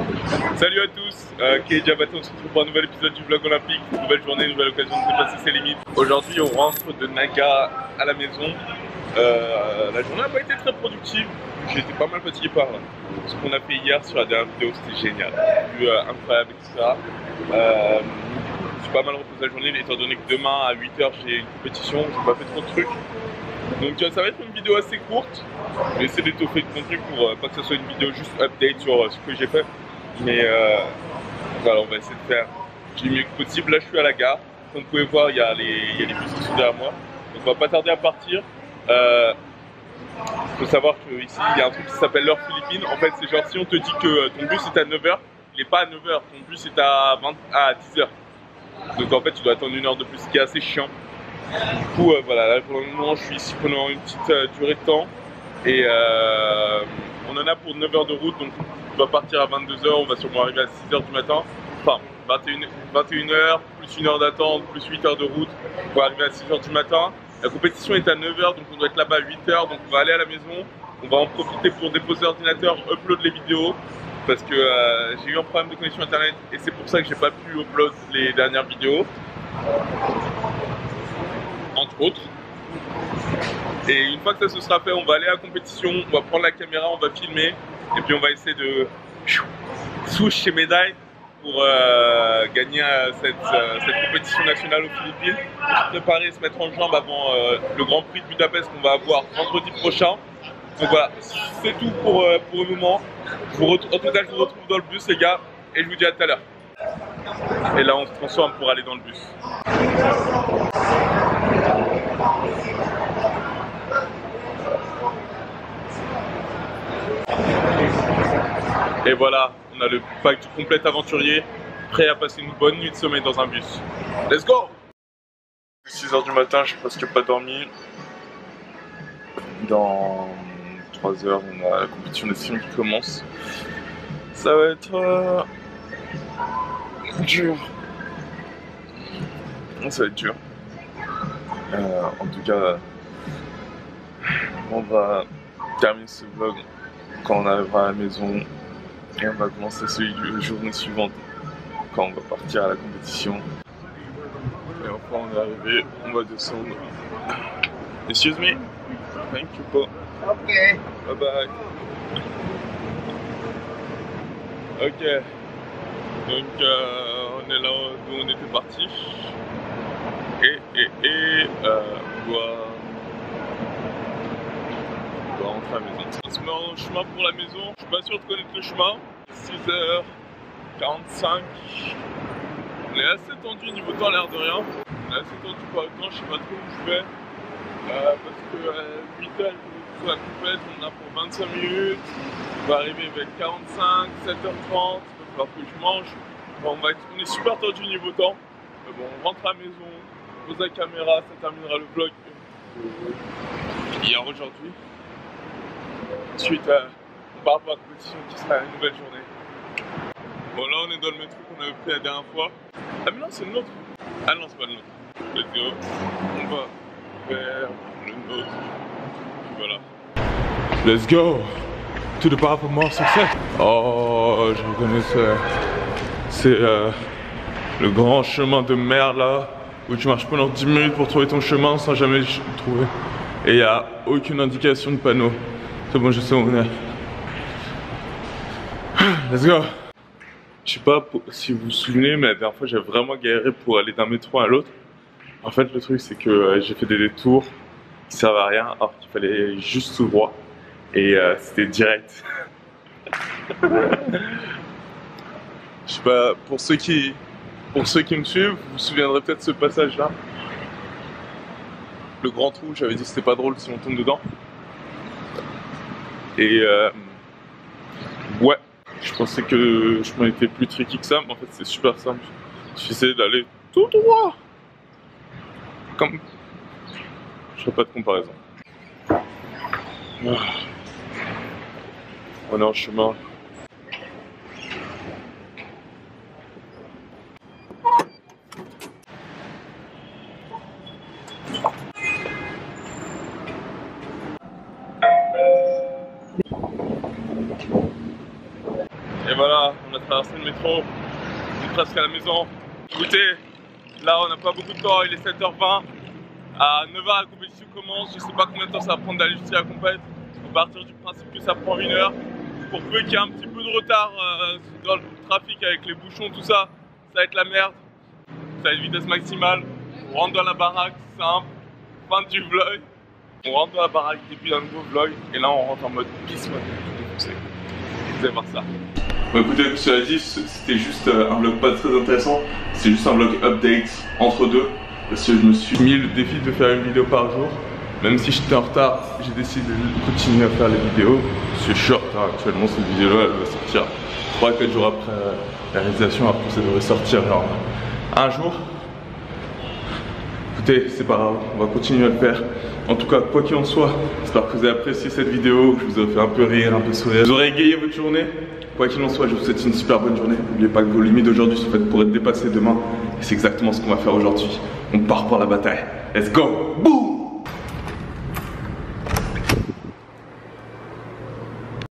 Salut à tous, Kéja Baton, on se retrouve pour un nouvel épisode du vlog olympique. Nouvelle journée, nouvelle occasion de dépasser ses limites. Aujourd'hui on rentre de Naga à la maison. La journée n'a pas été très productive, j'ai été pas mal fatigué par là. Ce qu'on a fait hier sur la dernière vidéo, c'était génial, incroyable, etc. J'ai pas mal reposé la journée étant donné que demain à 8h j'ai une compétition, j'ai pas fait trop de trucs. Donc ça va être une vidéo assez courte. Je vais essayer d'étoffer le contenu pour pas que ce soit une vidéo juste update sur ce que j'ai fait. Mais voilà, on va essayer de faire du mieux que possible. Là je suis à la gare. Comme vous pouvez voir, il y a les bus qui sont derrière moi. Donc on va pas tarder à partir. Faut savoir qu'ici il y a un truc qui s'appelle l'heure philippine. En fait c'est genre si on te dit que ton bus est à 9h, il n'est pas à 9h, ton bus est à 10h. Donc en fait tu dois attendre une heure de plus, ce qui est assez chiant. Du coup voilà, là pour le moment je suis ici pendant une petite durée de temps. Et on en a pour 9 heures de route, donc on va partir à 22h, on va sûrement arriver à 6h du matin. Enfin 21h, plus 1 heure d'attente, plus 8 heures de route, on va arriver à 6h du matin. La compétition est à 9h, donc on doit être là-bas à 8h, donc on va aller à la maison. On va en profiter pour déposer l'ordinateur, upload les vidéos. Parce que j'ai eu un problème de connexion internet et c'est pour ça que j'ai pas pu upload les dernières vidéos. Entre autres. Et une fois que ça se sera fait, on va aller à la compétition, on va prendre la caméra, on va filmer. Et puis on va essayer de swoosh chez médaille pour gagner cette compétition nationale aux Philippines. Se préparer, se mettre en jambe avant le Grand Prix de Budapest qu'on va avoir vendredi prochain. Donc voilà, c'est tout pour le moment. En tout cas, je vous retrouve dans le bus les gars, et je vous dis à tout à l'heure. Et là on se transforme pour aller dans le bus. Et voilà, on a le pack du complet aventurier, prêt à passer une bonne nuit de sommeil dans un bus. Let's go! 6h du matin, j'ai presque pas dormi. Dans 3h, on a la compétition des films qui commence. Ça va être dur. Ça va être dur. En tout cas, on va terminer ce vlog quand on arrivera à la maison. Et on va commencer celui de la journée suivante quand on va partir à la compétition. Et enfin on est arrivé, on va descendre. Excuse me. Thank you Paul. Ok. Bye bye. Ok. Donc on est là où on était parti. On doit rentrer à la maison. On se met en chemin pour la maison. Je suis pas sûr de connaître le chemin. 6h45. On est assez tendu niveau temps, l'air de rien. On est assez tendu par le temps, je sais pas trop où je vais. Parce que 8h, il faut la complète, on en a pour 25 minutes. On va arriver vers 45, 7h30. Il va falloir que je mange. Bon, on est super tendu niveau temps. Mais bon, on rentre à la maison, on pose la caméra, ça terminera le vlog hier aujourd'hui. Ensuite, on part pour la compétition qui sera une nouvelle journée. Bon, là on est dans le métro qu'on avait pris la dernière fois. Ah mais non, c'est le nôtre. Ah non, c'est pas le nôtre. Let's go. On va vers le nôtre. Puis voilà. Let's go to the path of more success. Oh, je reconnais ça. C'est le grand chemin de mer là, où tu marches pendant 10 minutes pour trouver ton chemin sans jamais le trouver. Et il n'y a aucune indication de panneau. C'est bon, je sais où on est. Let's go. Je sais pas si vous vous souvenez, mais la dernière fois j'avais vraiment galéré pour aller d'un métro à l'autre. En fait le truc c'est que j'ai fait des détours qui servent à rien alors qu'il fallait juste tout droit. Et c'était direct. Je sais pas, pour ceux qui me suivent, vous vous souviendrez peut-être de ce passage là. Le grand trou, j'avais dit que c'était pas drôle si on tombe dedans. Et ouais. Je pensais que le chemin était plus tricky que ça, mais en fait c'est super simple. Il suffisait d'aller tout droit. Comme... Je ferai pas de comparaison. On est en chemin. voilà, on a traversé le métro, on est presque à la maison. Écoutez, là on n'a pas beaucoup de temps, il est 7h20. À 9h la compétition commence, je sais pas combien de temps ça va prendre d'aller jusqu'à la compète. On va partir du principe que ça prend 1 heure. Pour peu qu'il y ait un petit peu de retard dans le trafic avec les bouchons, tout ça, ça va être la merde. Ça va être vitesse maximale. On rentre dans la baraque, simple, fin du vlog. On rentre dans la baraque, début d'un nouveau vlog. Et là on rentre en mode pisse mode. Vous allez voir ça. Bon écoutez, comme je l'ai dit, c'était juste un vlog pas très intéressant. C'est juste un vlog update entre deux. Parce que je me suis mis le défi de faire une vidéo par jour. Même si j'étais en retard, j'ai décidé de continuer à faire les vidéos. Parce que je suis en retard actuellement, cette vidéo-là, elle va sortir 3-4 jours après la réalisation. Après, ça devrait sortir genre un jour. Écoutez, c'est pas grave, on va continuer à le faire. En tout cas, quoi qu'il en soit, j'espère que vous avez apprécié cette vidéo, que je vous ai fait un peu rire, un peu sourire. Vous aurez égayé votre journée. Quoi qu'il en soit, je vous souhaite une super bonne journée. N'oubliez pas que vos limites d'aujourd'hui sont faites pour être dépassées demain. Et c'est exactement ce qu'on va faire aujourd'hui. On part pour la bataille. Let's go! Boum!